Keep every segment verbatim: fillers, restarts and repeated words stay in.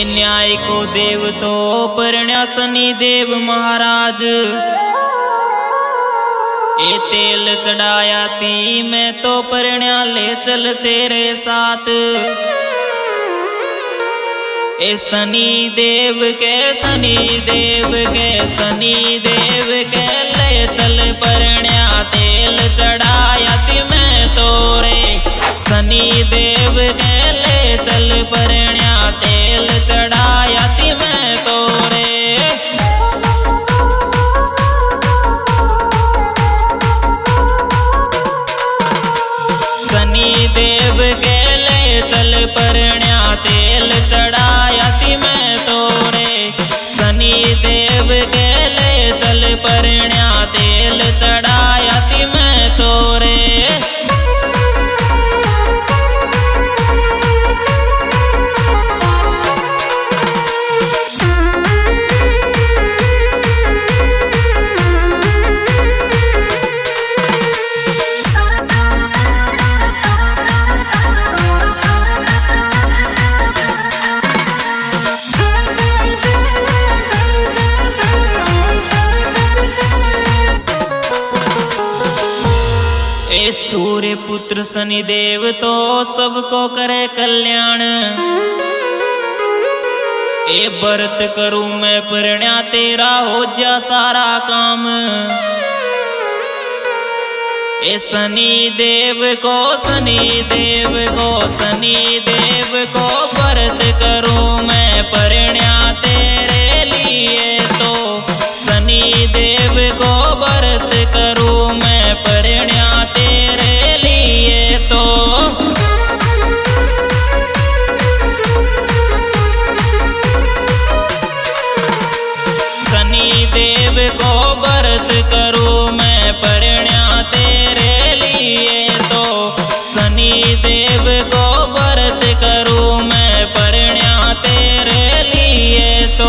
न्याय को देव तो परण्या शनि देव महाराज। ए तेल चढ़ाया ती मैं तो परण्या ले चल तेरे साथ। ए शनि देव के शनि देव के शनि देव के ले चल परण्या तेल चढ़ाया ती मैं तो रे। शनि देव के ले चल परण्या तेल चढ़ाया ती मैं तो रे। शनि देव के ले चल परण्या तेल चढ़ाया ती मैं तो रे। शनि देव के ले चल परण्या तेल चढ़ाया ती मैं तो रे। ए सूर्य पुत्र शनि देव तो सबको करे कल्याण। ए व्रत करूं मैं परण्या तेरा हो जा सारा काम। ए शनि देव को शनि देव को शनि देव को व्रत करूं मैं परण्या तेरे लिए तो। शनि देव को व्रत करूं मैं परण्या तेरे लिए तो। शनि देव को व्रत करूं मैं परण्या तेरे लिए तो। शनि देव को व्रत करूं मैं परण्या तेरे लिए तो।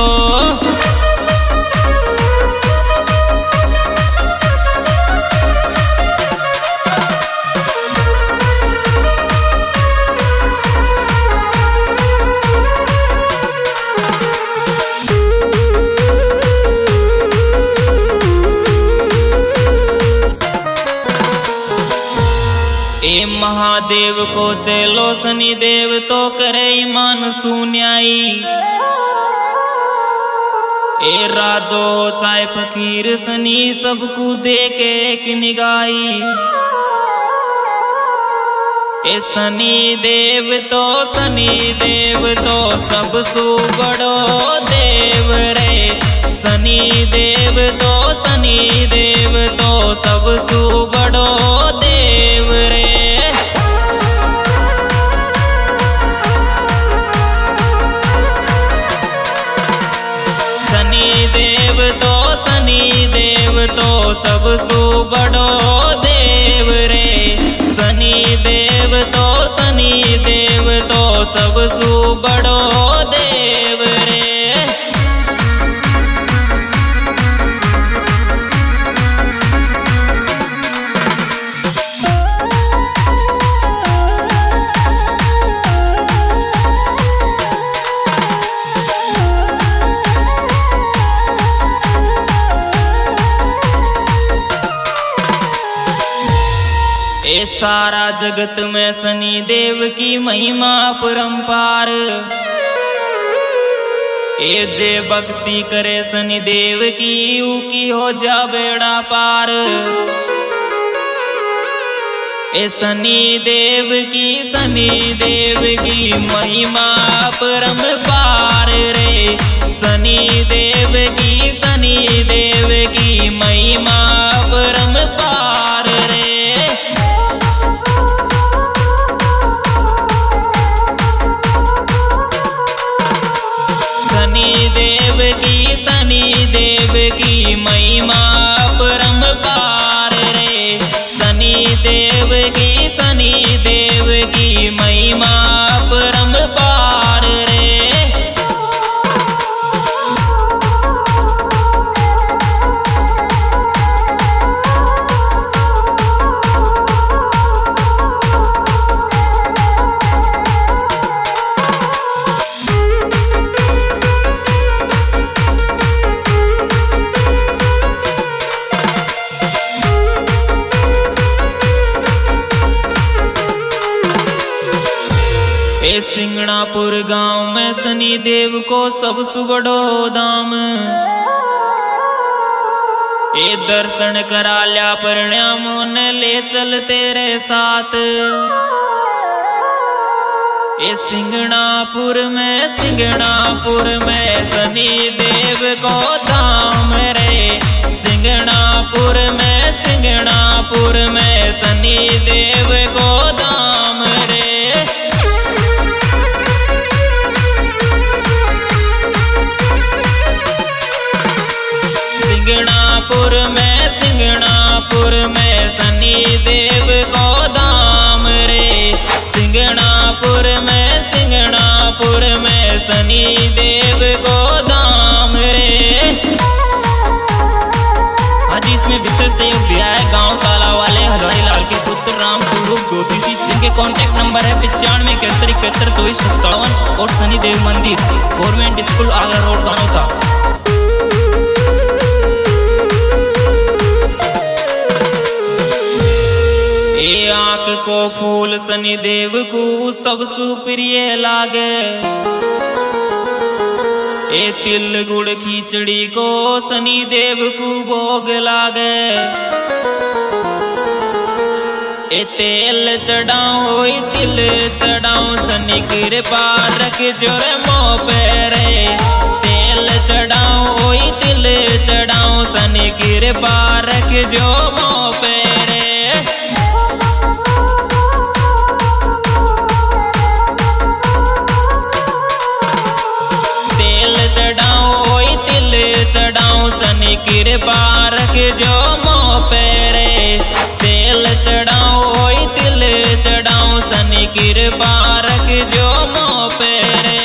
ए महादेव को चलो शनि देव तो करे ईमान सुन्याई। ए राजो चाहे फकीर शनि सबको दे के एक निगाही। ए शनि देव तो शनि देव तो सब सु बड़ो देव रे। शनि देव तो शनि देव तो सब सु बड़ो देव रे। शनि देव तो शनि देव तो सब सु बड़ो देव रे। शनि देव तो शनि देव तो सब सु बड़ो देव रे। ए सारा जगत में शनि देव की महिमा परंपार। ए जे भक्ति करे शनि देव की ऊकी हो जा बेड़ा पार। ए शनि देव की शनि देव की महिमा परंपार रे। शनि देव की शनि देव की महिमा परंपार रे। शनि देव की शनि देव की महिमा परंपार रे। शनि देव की शनि देव की महिमा परंपार रे। ए सिंगणापुर गांव में शनि देव को सब सुबड़ो दाम। ए दर्शन करा लिया परिणामों ने ले चल तेरे साथ। ए सिंगणापुर में सिंगणापुर में शनि देव को धाम रे। सिंगणापुर में सिंगणापुर में शनि देव को धाम रे। सिंगणापुर में सिंगणापुर में शनि देव को धाम रे। सिंगणापुर में सिंगणापुर में शनि देव को धाम रे। आज इसमें विशेष सहयोग दिया है गांव काला वाले हलवाड़ी लाल के पुत्र राम स्वरूप ज्योतिषी, जिनके कॉन्टैक्ट नंबर है पिचानवे इकहत्तर इकहत्तर चौबीस सत्तावन और Shani Dev Mandir government school Agra road Kanota. ए आंख को फूल शनि देव को सब सुप्रिय लागे। ए तिल गुड़ खिचड़ी को शनि देव को भोग लागे। ए तेल चढ़ाओ तिल चढ़ाओ शनि कृपा रख जोर मोह पे रे। तेल चढ़ाओ तिल चढ़ाओ शनि कृपा रख जो मोह पे रे। चढ़ाऊं शनि कृपा रख जो मोह पे रे। तेल चढ़ाऊं तिल चढ़ाऊं शनि कृपा रख जो मोह पे रे।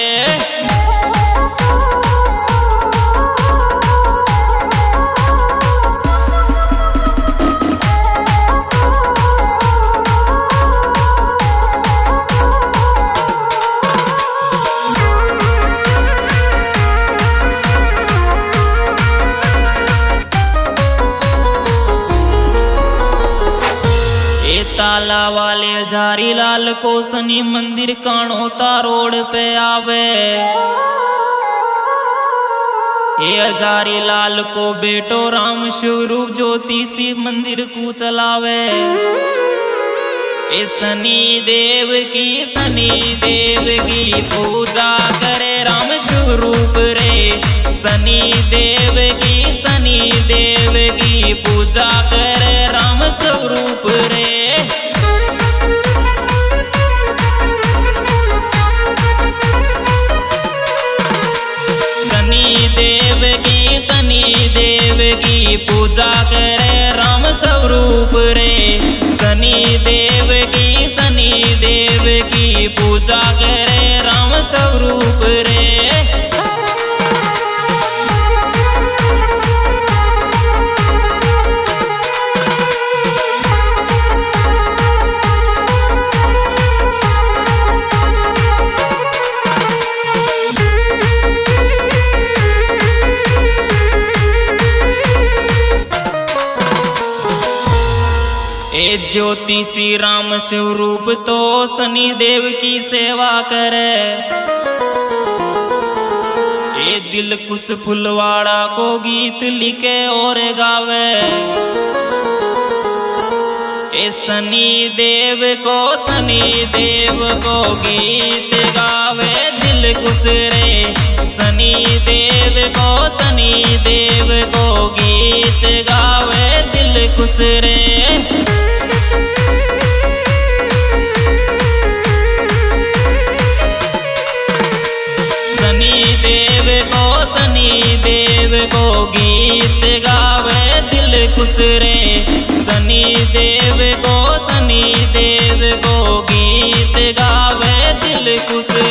ताला वाले हजारी लाल को शनि मंदिर कानोता रोड पे आवे। ये हजारी लाल को बेटो राम स्वरूप ज्योतिषी मंदिर को चलावे। ए शनि देव की शनि देव की पूजा करे राम स्वरूप रे। शनि देव की शनि देव की पूजा करे राम स्वरूप रे। शनि देव की शनि देव की पूजा करे राम स्वरूप रे। शनि देव की शनि देव की पूजा करे राम स्वरूप रे। ए ज्योतिषी राम स्वरूप तो शनि देव की सेवा करे। ए दिल कुश फुलवाड़ा को गीत लिखे और गावे। ए शनि देव को शनि देव को गीत गावे दिल कुश रे। शनि देव को शनि देव को गीत गावे दिल कुश रे। शनि देव को शनि देव को गीत गावे दिल खुश रे। शनि देव को शनि देव को गीत गावे दिल खुश